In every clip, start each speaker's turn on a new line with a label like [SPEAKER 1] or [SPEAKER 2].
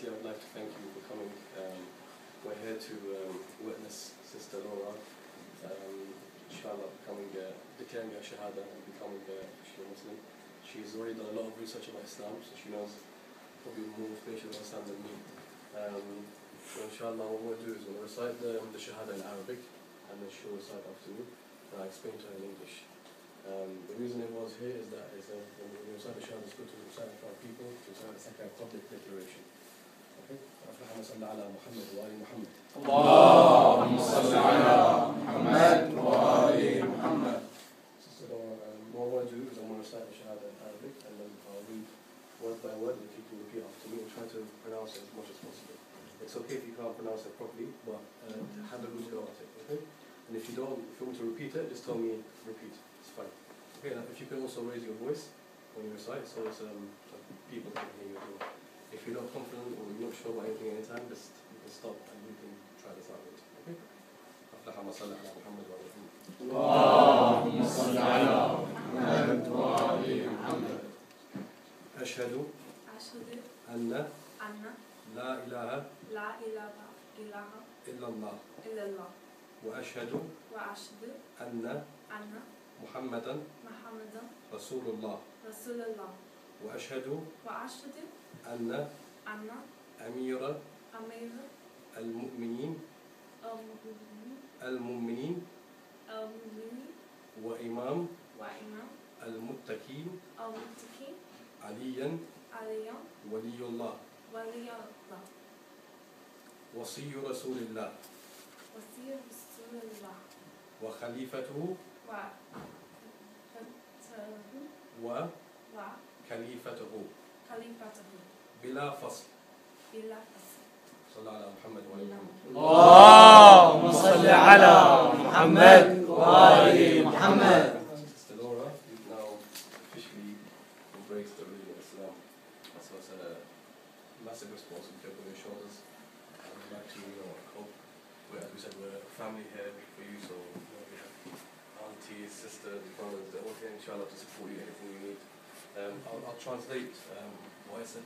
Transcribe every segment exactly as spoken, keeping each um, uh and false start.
[SPEAKER 1] firstly, I would like to thank you for coming. Um, we're here to um, witness Sister Laura, um, inshallah, becoming, uh, declaring her Shahada and becoming a official Muslim. She's already done a lot of research about Islam, so she knows probably more information about Islam than me. Um, so inshallah, what we'll do is we'll recite the, the Shahada in Arabic, and then she'll recite after me, and I'll explain to her in English. Um, the reason it was here is that is, uh, when we recite the Shahada, it's good to recite for our people, to recite the second public declaration. Okay? اللهم صل على محمد وآل محمد.
[SPEAKER 2] اللهم صل على محمد وآل محمد.
[SPEAKER 1] So um, what I want to do is I'm going to recite the Shahada in Arabic, and then I'll read word by word, and you can repeat after me and try to pronounce it as much as possible. It's okay if you can't pronounce it properly, but uh, have a good go at it, okay? And if you don't, if you want to repeat it, just tell me repeat. It's fine. Okay, now if you can also raise your voice when you recite, so it's, um, people can hear you as well. If you're not confident or you're not sure about anything anytime, just you can stop and you can try this out. Okay? اللهم صل على محمد وآل محمد.
[SPEAKER 2] اللهم صل على محمد وآل محمد.
[SPEAKER 1] أشهد
[SPEAKER 3] أشهد
[SPEAKER 1] أن
[SPEAKER 3] أن
[SPEAKER 1] لا إله
[SPEAKER 3] لا إله إلا
[SPEAKER 1] إلا الله
[SPEAKER 3] إلا الله
[SPEAKER 1] وأشهد
[SPEAKER 3] وأشهد
[SPEAKER 1] أن
[SPEAKER 3] أن
[SPEAKER 1] محمدا
[SPEAKER 3] محمدا
[SPEAKER 1] رسول الله
[SPEAKER 3] رسول الله
[SPEAKER 1] وأشهد
[SPEAKER 3] وأشهد
[SPEAKER 1] أن
[SPEAKER 3] أن
[SPEAKER 1] أمير
[SPEAKER 3] أمير
[SPEAKER 1] المؤمنين
[SPEAKER 3] المؤمنين
[SPEAKER 1] المؤمنين
[SPEAKER 3] المؤمنين
[SPEAKER 1] وإمام
[SPEAKER 3] وإمام
[SPEAKER 1] المتقين
[SPEAKER 3] المتقين
[SPEAKER 1] عليا
[SPEAKER 3] علي
[SPEAKER 1] ولي الله
[SPEAKER 3] ولي الله
[SPEAKER 1] وصي رسول الله
[SPEAKER 3] وصي رسول الله
[SPEAKER 1] وخليفته
[SPEAKER 3] وخليفته
[SPEAKER 1] وخليفته
[SPEAKER 3] وخليفته
[SPEAKER 1] بلا فصل.
[SPEAKER 3] بلا فصل.
[SPEAKER 1] صلى على محمد وآل محمد.
[SPEAKER 2] اللهم صل على محمد وآل محمد.
[SPEAKER 1] Sister Laura, you've now officially embraced the religion of Islam. So it's a massive responsibility on your shoulders. And we'd like to, you know, hope, we're, as we said, we're a family here for you, so you know, we have aunties, sisters, brothers, they're all here, inshallah, to support you, anything you need. Um, I'll, I'll translate um, what I said.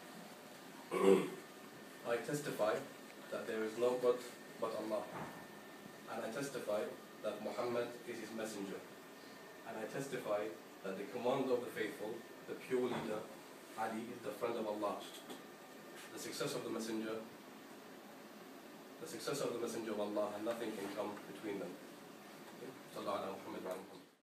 [SPEAKER 1] I testify that there is no God but Allah, and I testify that Muhammad is his messenger, and I testify that the commander of the faithful, the pure leader, Ali, is the friend of Allah. The success of the messenger, the success of the messenger of Allah, and nothing can come between them. Sallallahu alaihi wa sallam.